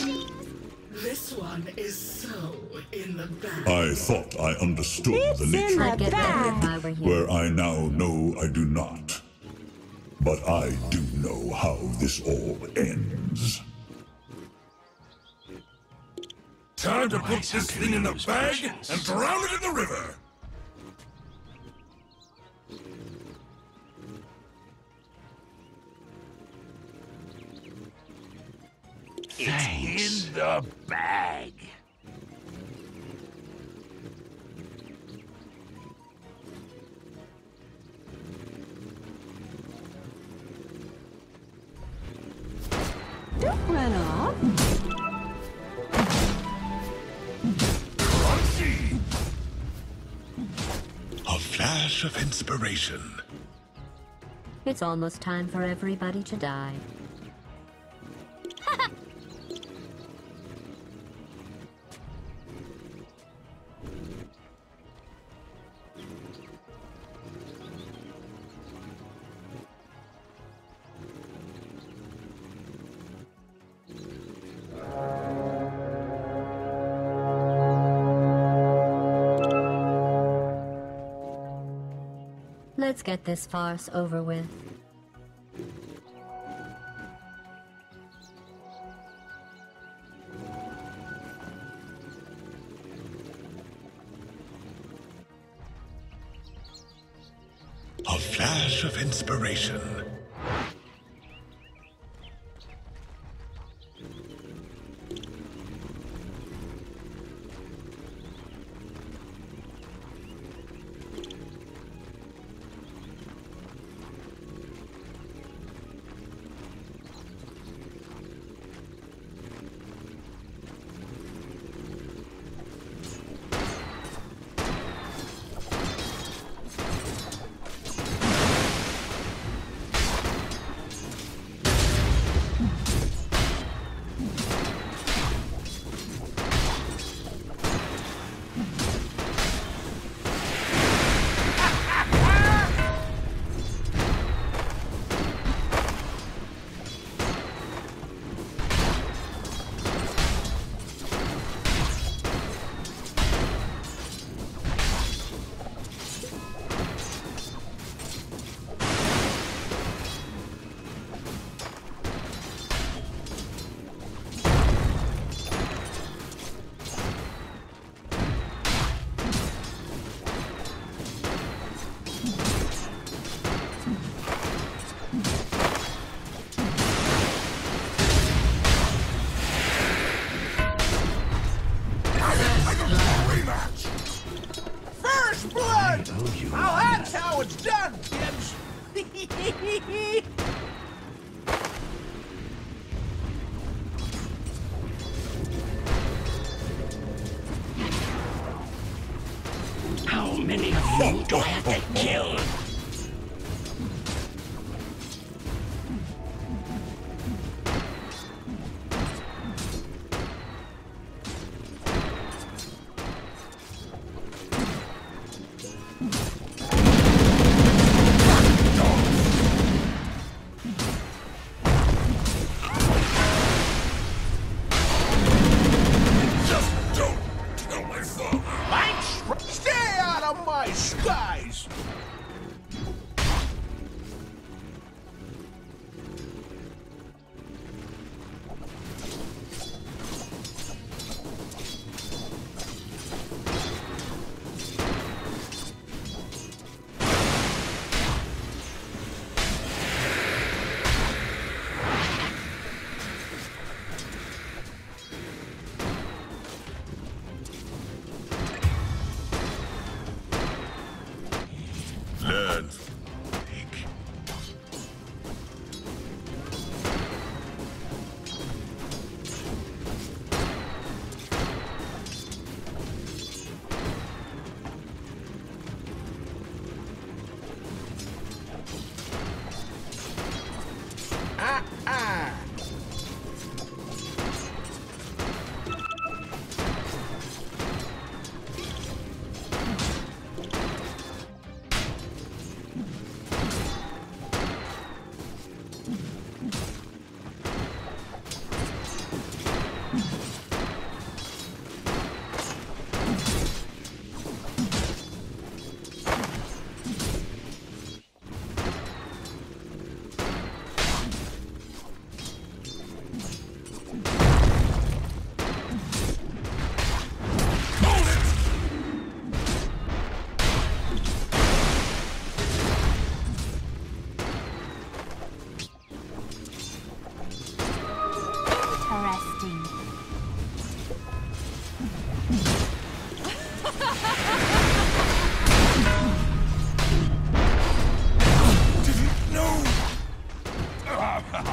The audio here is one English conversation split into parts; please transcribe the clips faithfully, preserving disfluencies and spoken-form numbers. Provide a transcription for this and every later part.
This one is so in the back. I thought I understood It's the in nature the of I'd get better if bag. I were you. where I now know I do not. But I do know how this all ends. Time to put this thing in the bag and drown it in the river! It's in the bag. Don't run off. Crunchy! A flash of inspiration. It's almost time for everybody to die. Let's get this farce over with. A flash of inspiration.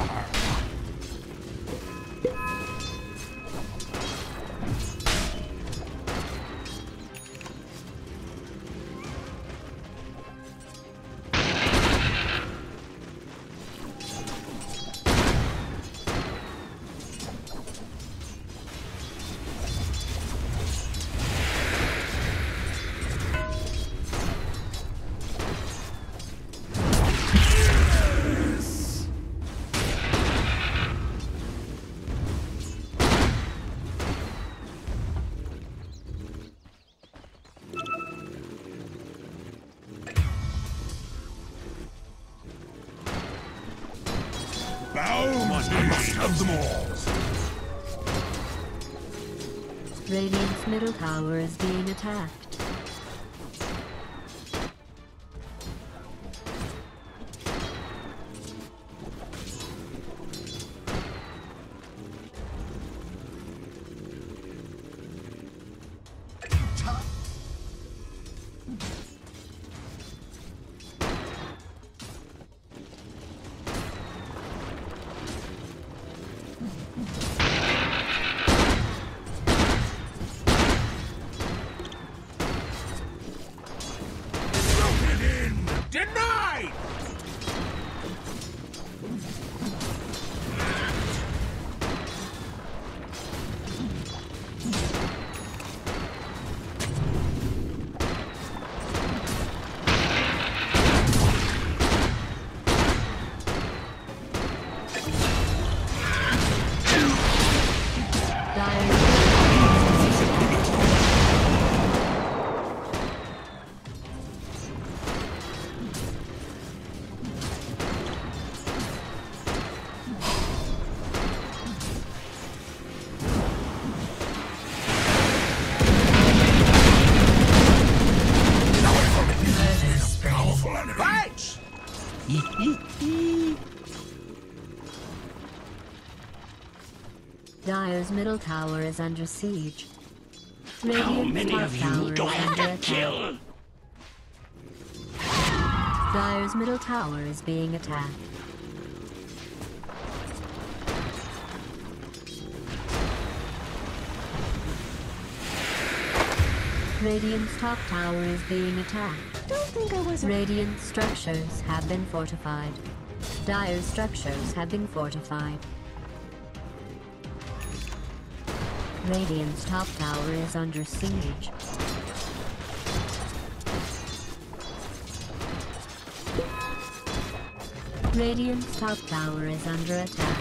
Of them all. Radiant's middle tower is being attacked. Denied! Dire's middle tower is under siege. Radiant's top tower is under attack. Dire's middle tower is being attacked. Radiant's top tower is being attacked. Don't think I was. Radiant structures have been fortified. Dire's structures have been fortified. Radiant's top tower is under siege. Radiant's top tower is under attack.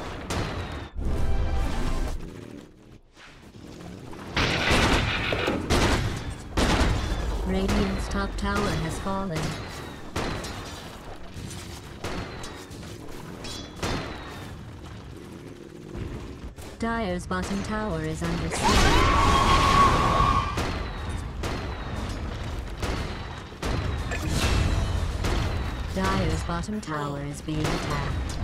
Radiant's top tower has fallen. Dire's bottom tower is under siege. Dire's bottom tower is being attacked.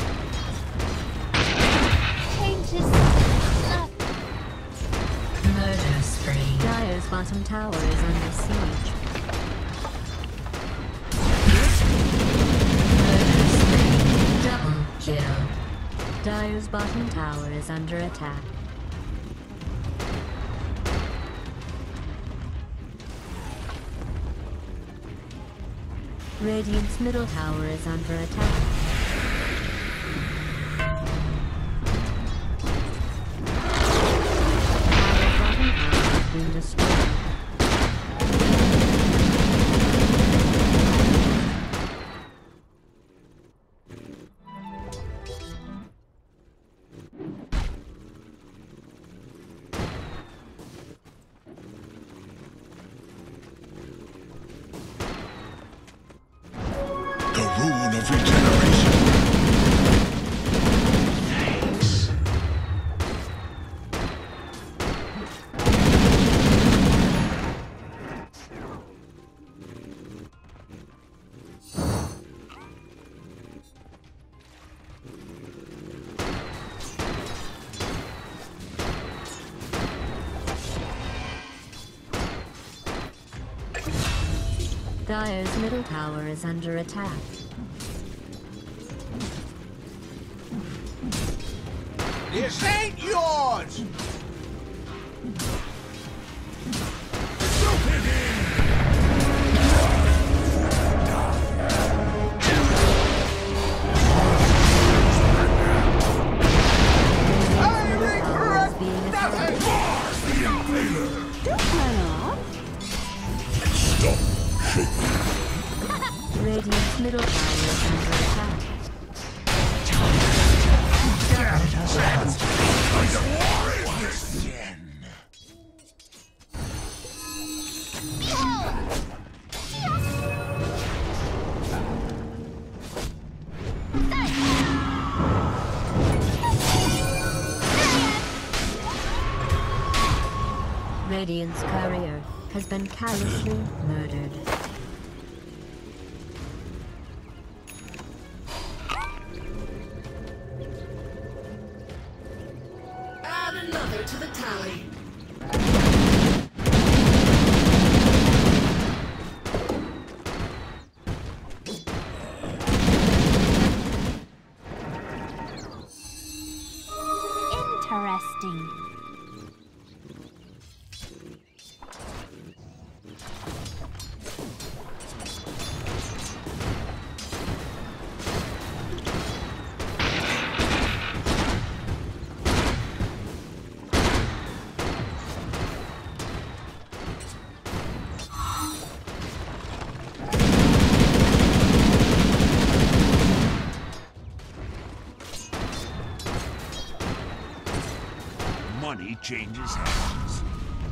Paint is up. Murder spree. Dire's bottom tower is under siege. Murder spree. Double kill. Dire's bottom tower is under attack. Radiant's middle tower is under attack. Dire's bottom tower has been destroyed. The rune of regeneration. Dire's middle tower is under attack. This ain't yours! I regret nothing! Don't run off. Stop shaking. Radiant's middle tower is under attack. Radiant's courier has been callously murdered. Add another to the tally. Interesting. Money changes hands.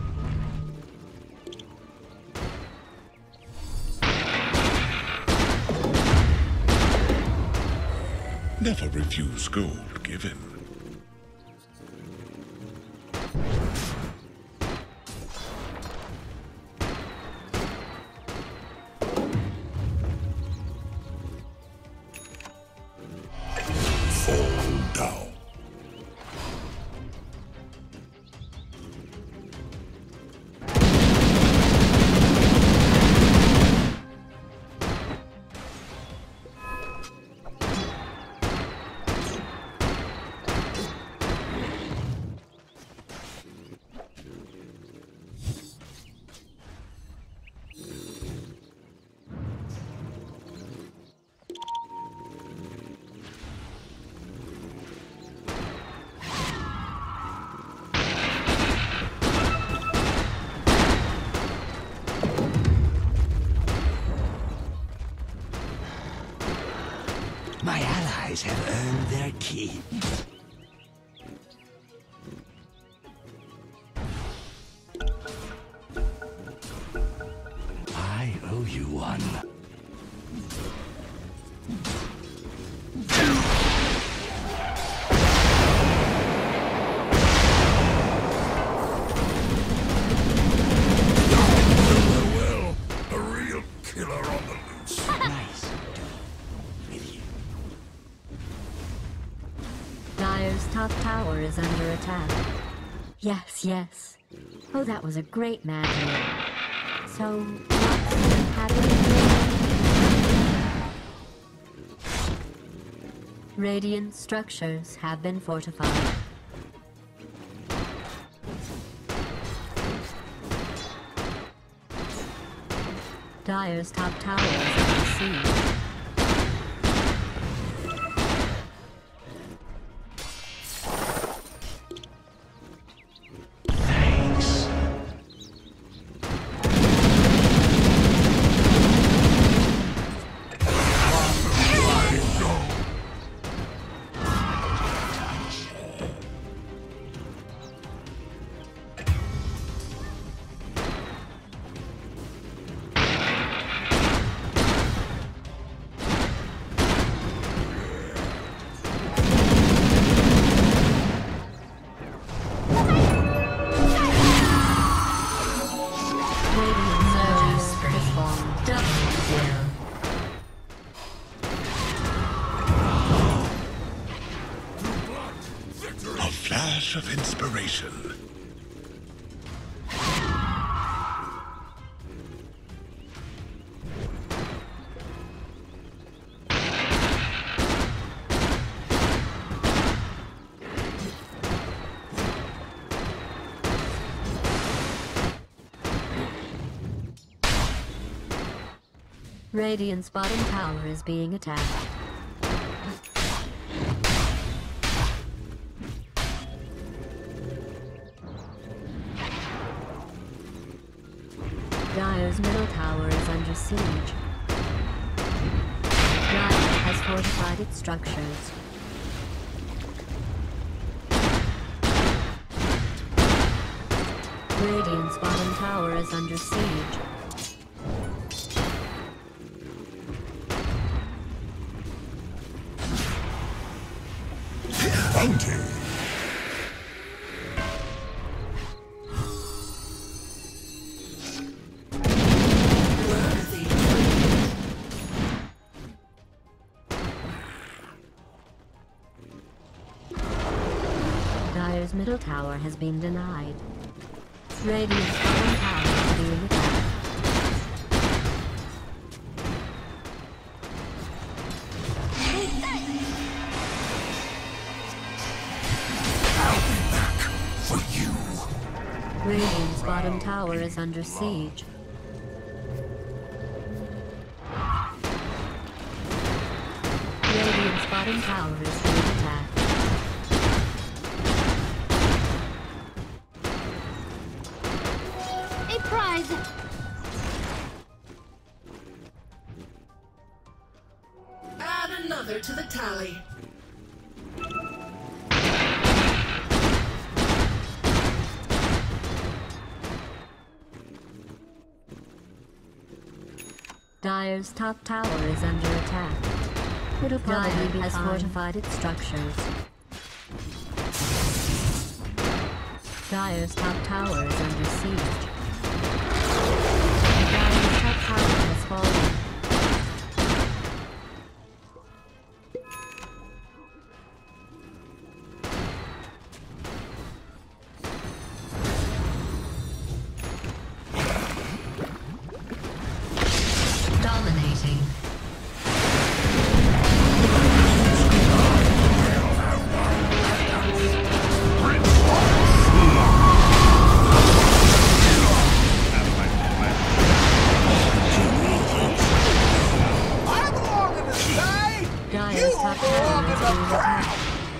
Never refuse gold given. Fall down. My allies have earned their keep. I owe you one. Well, a real killer on the loose. Nice. With you. Dire's top tower is under attack. Yes, yes. Oh, that was a great match. So, what's happening? Radiant structures have been fortified. Dire's top tower is under siege. A flash of inspiration. Radiant's bottom tower is being attacked. Dire's middle tower is under siege. Dire has fortified its structures. Radiant's bottom tower is under siege. Bounty! Dire's middle tower has been denied. Radiant's bottom tower is being attacked. Radiant's bottom tower is under siege. Radiant's bottom tower is being attacked. A prize! Add another to the tally. Dire's top tower is under attack. It'll probably be has fortified its structures. Dire's top tower is under siege. Dire's top tower has fallen. Dominating. Dire's top tower is being attacked.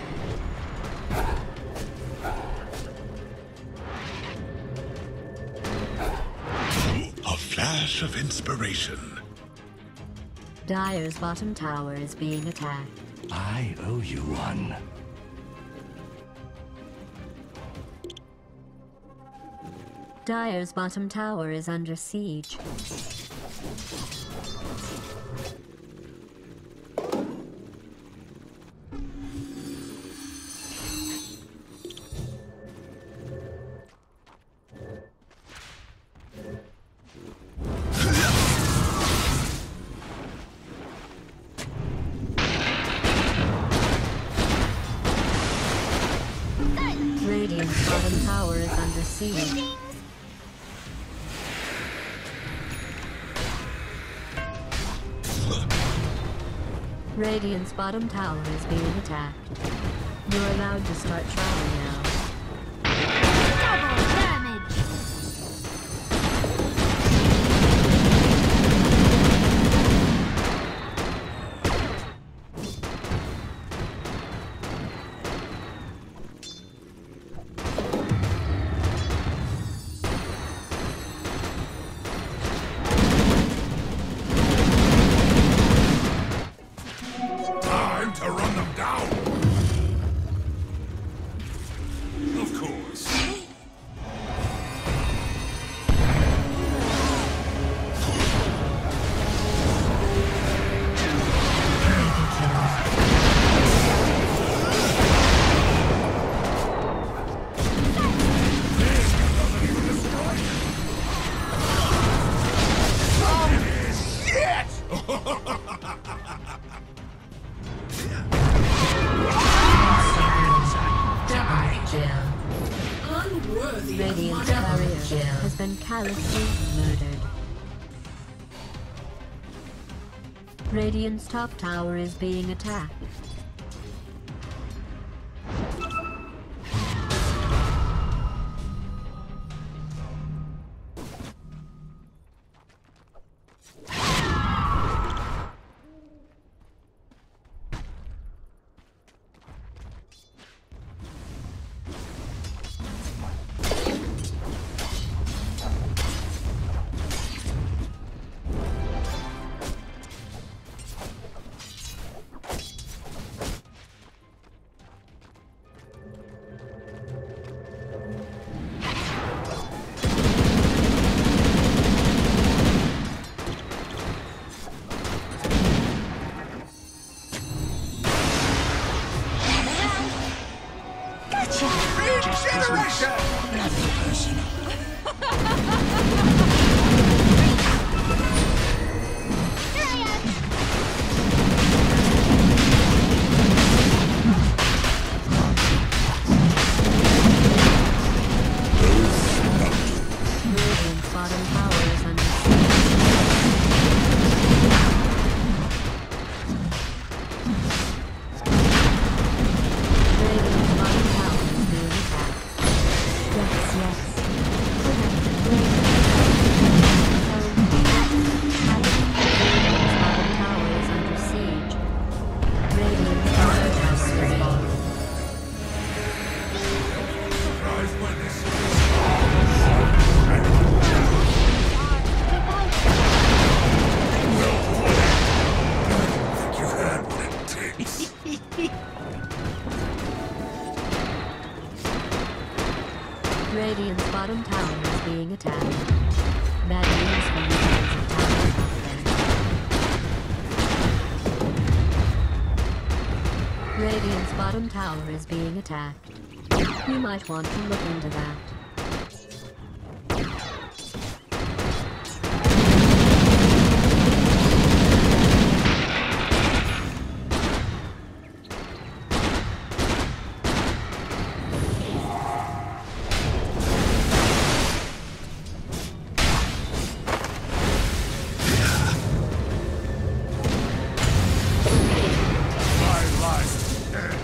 A flash of inspiration. Dire's bottom tower is being attacked. I owe you one. Dire's bottom tower is under siege. Radiant's bottom tower is under siege. Radiant's bottom tower is being attacked. You're allowed to start trying now. Double damage! Time to run them down! Of course. Unworthy of Radiant's my barrier has been callously murdered. Radiant's top tower is being attacked. Radiant's bottom tower is under siege. Radiant's bottom tower is being attacked. Yes, yes. Oh, that's a great Radiant's bottom tower is under siege. Radiant's bottom tower is falling. Surprised by this? You had what it takes. Radiant's bottom tower is being attacked. Bad news for the defensive towers out there. Radiant's bottom tower is being attacked. You might want to look into that. My life ends.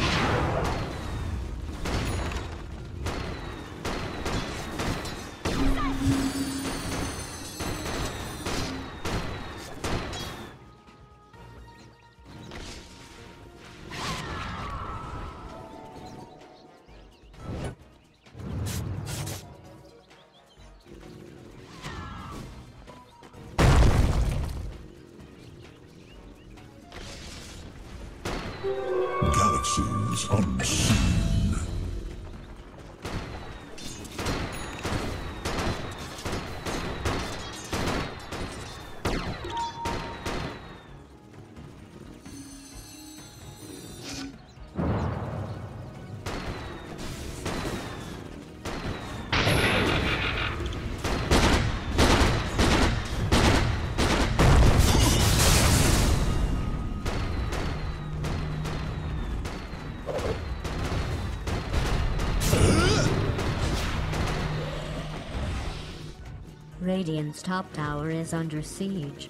Galaxies unseen. Radiant's top tower is under siege.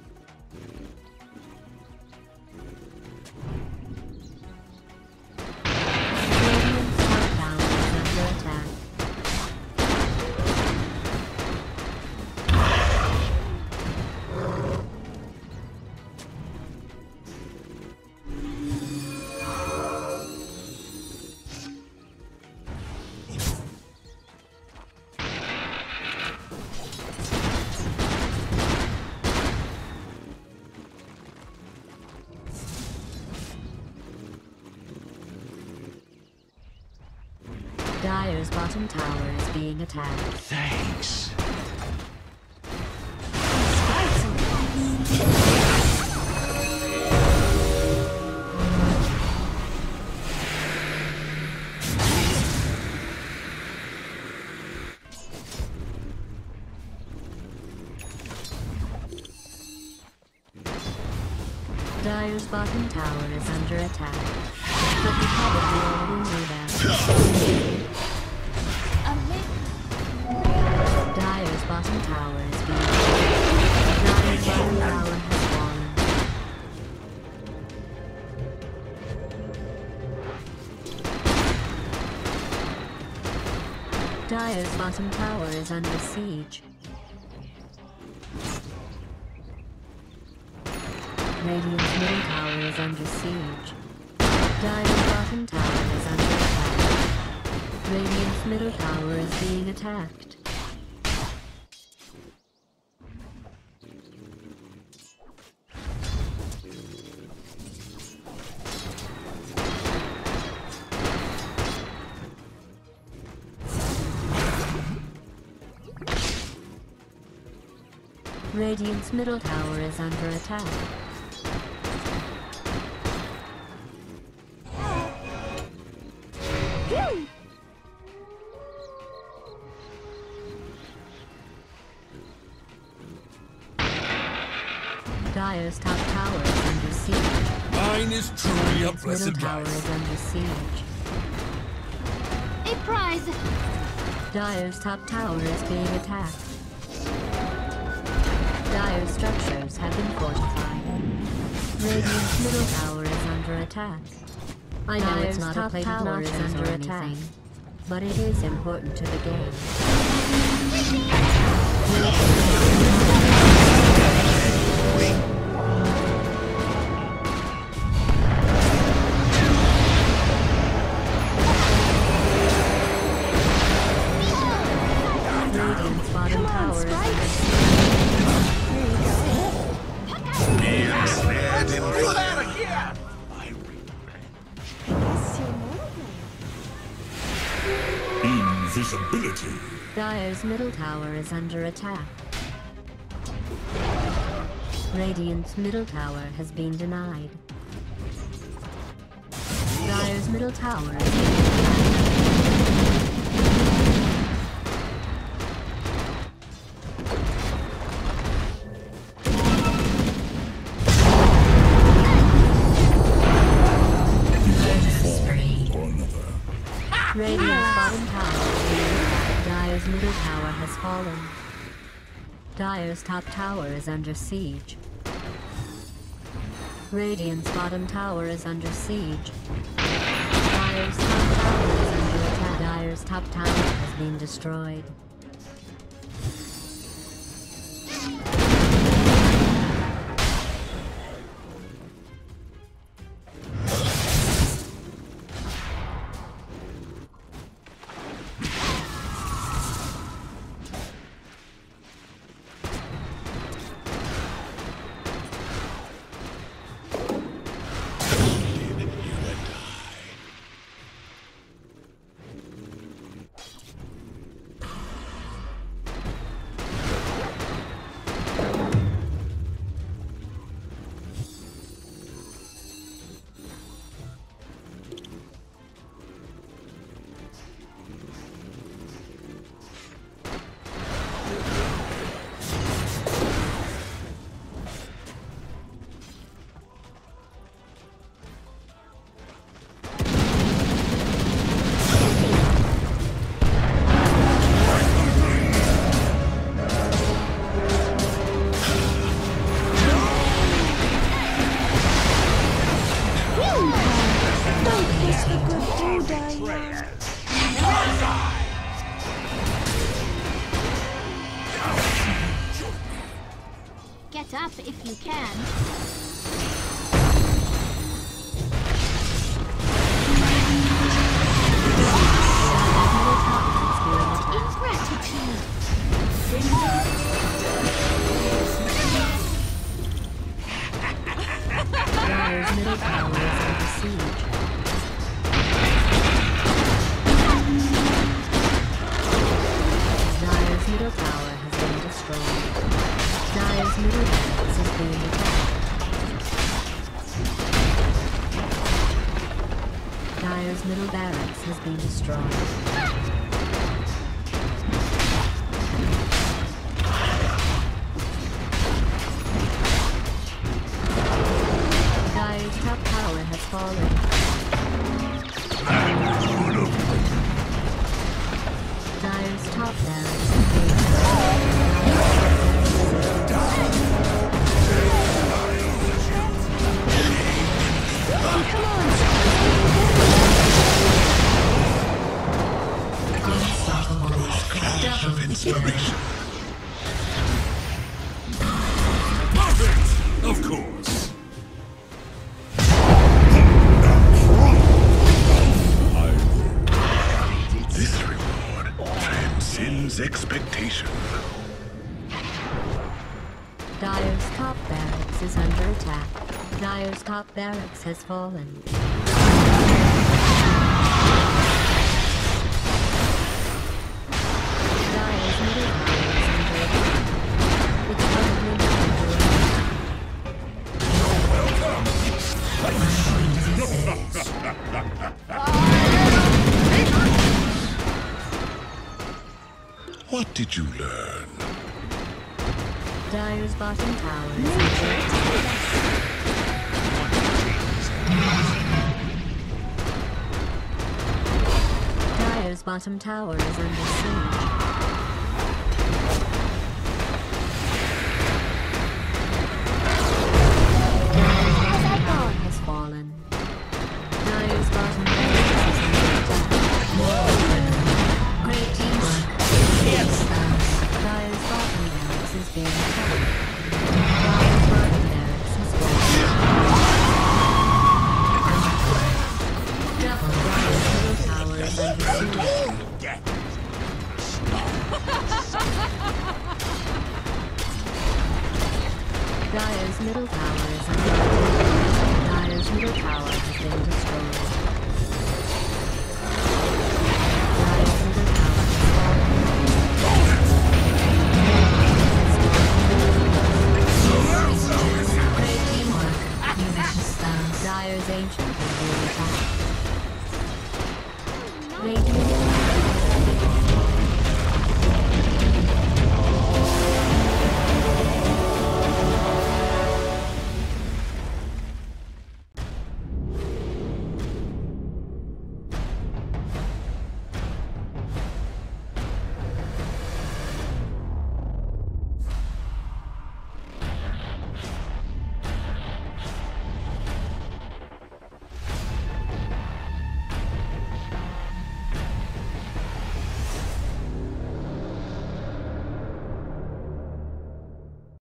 Radiant's top tower is under attack. Dire's bottom tower is being attacked. Thanks. Dire's bottom tower is under attack. But you probably already knew that. Dire's bottom tower is being attacked. Dire's bottom tower has fallen. Dire's bottom tower is under siege. Radiant's middle tower is under siege. Dire's bottom tower is under attack. Radiant's middle tower is being attacked. Radiant's middle tower is under attack. Dire's top tower is under siege. Mine is truly a Its middle blessed tower life. is under siege. A prize! Dire's top tower is being attacked. Dire's structures have been fortified. Radiant's middle tower is under attack. I know Dire's it's not a top plate of tower is nachos under or attack. anything, but it is important to the game. Radiant's bottom tower is under Snared in fire. Invisibility. Dire's middle tower is under attack. Radiant's middle tower has been denied. Dire's middle tower is being attacked. Or another. Radiant's bottom tower is being attacked. Dire's middle tower has fallen. Dire's top tower is under siege. Radiant's bottom tower is under siege. Dire's top tower is under attack. Dire's top tower has been destroyed. Get up if you can. Ingratitude. Dire's middle tower is under siege. Dire's middle tower has been destroyed. Dire's middle barracks is being attacked. Dire's middle barracks has been destroyed. Dire's top tower has fallen. Dire's top barracks has been Flash of inspiration. Perfect! Of course. This reward transcends expectation. Dire's top barracks is under attack. Dire's top barracks has fallen. Dire's middle tower is under attack. It's currently under attack. What did you learn? Dire's bottom tower is under attack. Dire's bottom tower is under siege. Has fallen. Dire's bottom barracks is under attack. Great teamwork. Yes. Dire's bottom barracks is being attacked. Dire's bottom barracks has fallen. Double Dire's middle tower is under siege. Dire's middle tower is under attack. Dire's middle tower has been destroyed. Dire's middle tower has fallen. Great teamwork. You vicious thugs. Dire's ancient is being attacked. Radiant